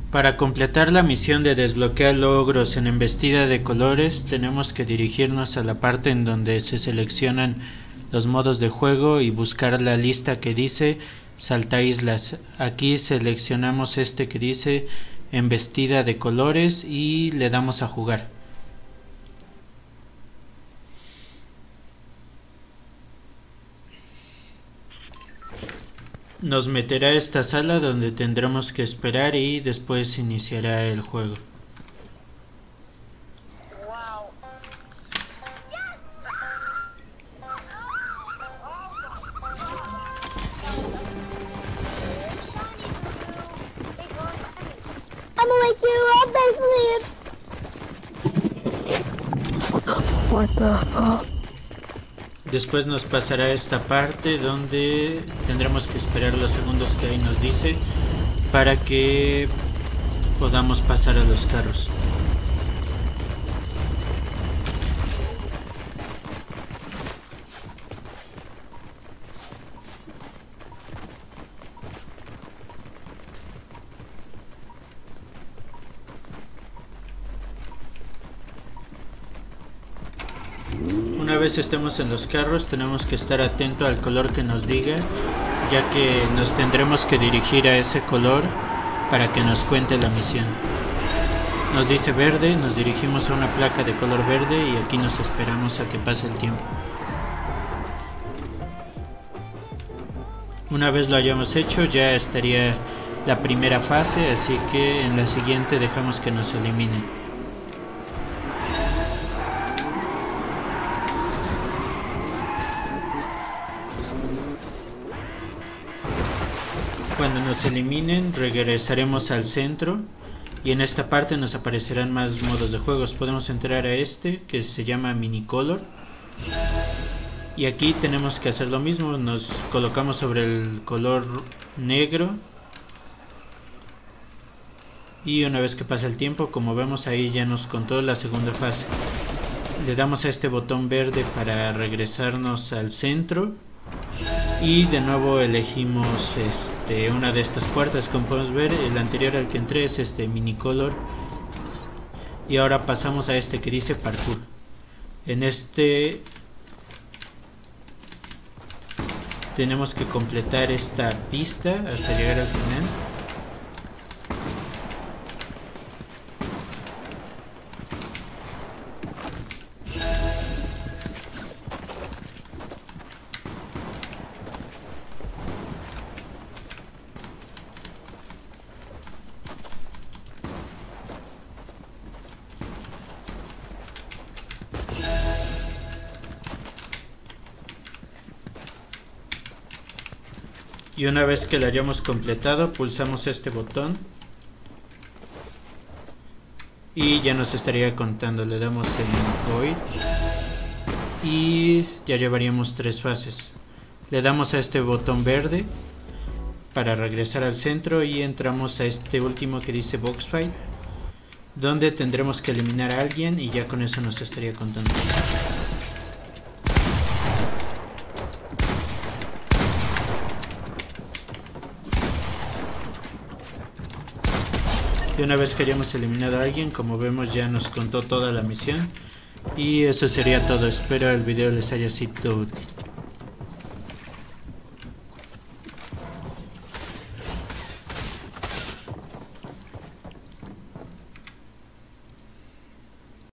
Para completar la misión de desbloquear logros en embestida de colores, tenemos que dirigirnos a la parte en donde se seleccionan los modos de juego y buscar la lista que dice Salta Islas. Aquí seleccionamos este que dice embestida de colores y le damos a jugar. Nos meterá a esta sala donde tendremos que esperar y después iniciará el juego. I'm gonna wake you up, What the fuck? Después nos pasará a esta parte donde tendremos que esperar los segundos que ahí nos dice para que podamos pasar a los carros. Una vez estemos en los carros, tenemos que estar atento al color que nos diga, ya que nos tendremos que dirigir a ese color para que nos cuente la misión. Nos dice verde, nos dirigimos a una placa de color verde y aquí nos esperamos a que pase el tiempo. Una vez lo hayamos hecho, ya estaría la primera fase, así que en la siguiente dejamos que nos elimine. Cuando nos eliminen, regresaremos al centro y en esta parte nos aparecerán más modos de juegos. Podemos entrar a este que se llama Minicolor y aquí tenemos que hacer lo mismo. Nos colocamos sobre el color negro y una vez que pasa el tiempo, como vemos ahí ya nos contó la segunda fase. Le damos a este botón verde para regresarnos al centro. Y de nuevo elegimos una de estas puertas. Como podemos ver, el anterior al que entré es Minicolor. Y ahora pasamos a este que dice Parkour. En este tenemos que completar esta pista hasta llegar al final. Y una vez que lo hayamos completado, pulsamos este botón y ya nos estaría contando. Le damos en Void y ya llevaríamos 3 fases. Le damos a este botón verde para regresar al centro y entramos a este último que dice Box Fight, donde tendremos que eliminar a alguien y ya con eso nos estaría contando. Y una vez que hayamos eliminado a alguien, como vemos ya nos contó toda la misión. Y eso sería todo. Espero el video les haya sido útil.